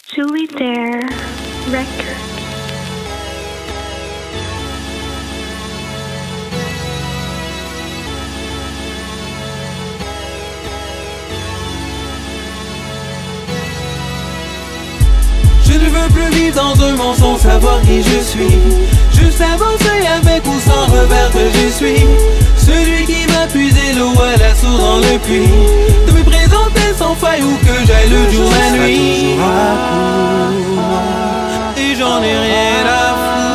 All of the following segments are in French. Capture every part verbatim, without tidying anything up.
Julie Dare Records. Je ne veux plus vivre dans un mensonge, savoir qui je suis. Juste avancer avec ou sans revers que je suis. Celui qui m'a puisé l'eau à la source dans le puits. De me présenter sans faille où que j'aille le jour la nuit. Et j'en ai rien à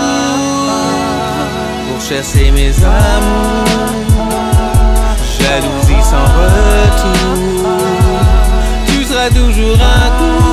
foutre pour chasser mes amours. Jalousie sans retour, tu seras toujours un coup.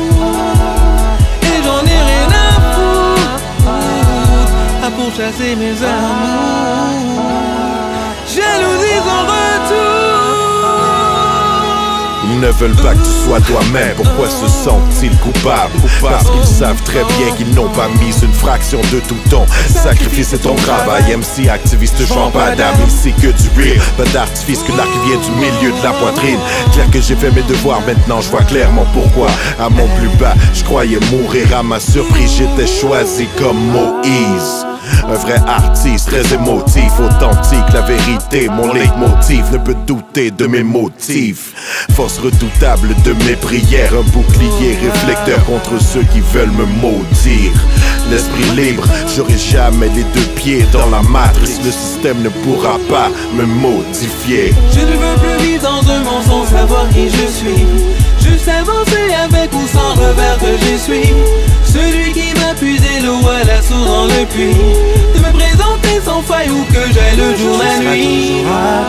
Pour chasser mes amours, jalousie sans retour. Ils ne veulent pas que tu sois toi-même. Pourquoi se sentent-ils coupables? Parce qu'ils savent très bien qu'ils n'ont pas mis une fraction de tout ton sacrifice et ton travail. M C activiste, je vends pas d'âme, ici que du real, pas d'artifice, que l'arc vient du milieu de la poitrine. Clair que j'ai fait mes devoirs, maintenant je vois clairement pourquoi. À mon plus bas, je croyais mourir. À ma surprise, j'étais choisi comme Moïse. Un vrai artiste, très émotif, authentique, la vérité, mon leitmotiv ne peut douter de mes motifs. Force redoutable de mes prières, un bouclier réflecteur contre ceux qui veulent me maudire. L'esprit libre, j'aurai jamais les deux pieds dans la matrice, le système ne pourra pas me modifier. Je ne veux plus vivre dans un mensonge, savoir qui je suis. Juste avancer avec ou sans revers que je suis. Celui qui m'a puisé l'eau à la source dans le puits. De me présenter sans faille où que j'aille le jour la nuit.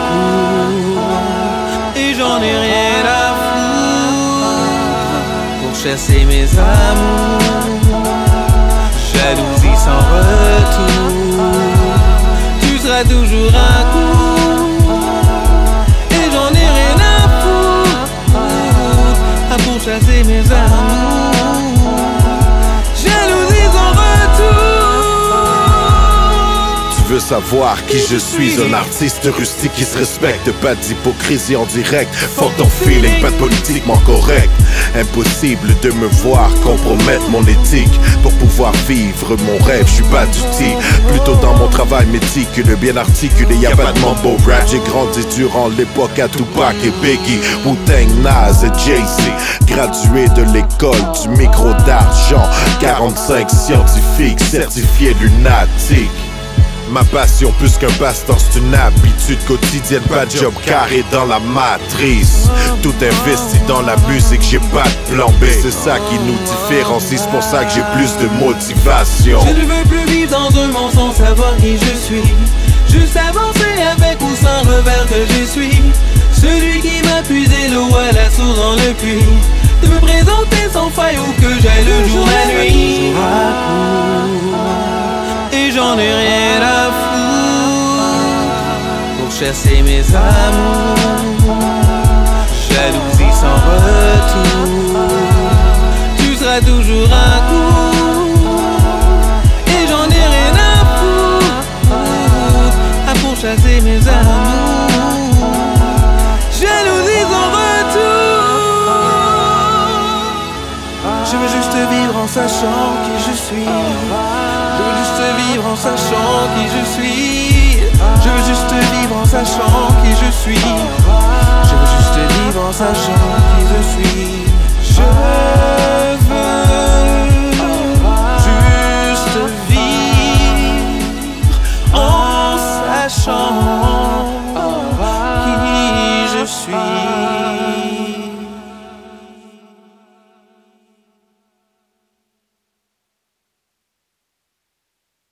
Et j'en ai rien à foutre pour chasser mes amours. Jalousie sans retour, tu seras toujours un coup. Et j'en ai rien à foutre pour chasser mes amours. Jalousie sans retour. Tu veux savoir qui je suis? Un artiste rustique qui se respecte. Pas d'hypocrisie en direct. Fuck ton feeling, pas de politiquement correct. Impossible de me voir compromettre mon éthique. Pour pouvoir vivre mon rêve, je suis pas d'outil. Plutôt dans mon travail méticuleux, bien articulé, y'a pas de mambo rap. J'ai grandi durant l'époque à Tupac et Biggie, Wu-Tang, Nas et Jay-Z. Gradué de l'école du micro d'argent, quarante-cinq scientifiques certifiés lunatiques. Ma passion plus qu'un passe-temps, c'est une habitude quotidienne, pas de job carré dans la matrice. Tout investi dans la musique, j'ai pas de plan B. C'est ça qui nous différencie, c'est pour ça que j'ai plus de motivation. Je ne veux plus vivre dans un mensonge, savoir qui je suis. Juste avancer avec ou sans revers que je suis. Celui qui m'a puisé l'eau à la source dans le puits. De me présenter sans faille où que j'aille le jour la nuit. Et j'en ai rien à foutre pour chasser mes amours. Jalousie sans retour, tu seras toujours un coup. Et j'en ai rien à foutre pour chasser mes amours. Jalousie sans retour. Je veux juste vivre en sachant qui je suis. Je veux juste vivre en sachant qui je suis. Je veux juste vivre en sachant qui je suis. Je veux juste vivre en sachant qui je suis. Je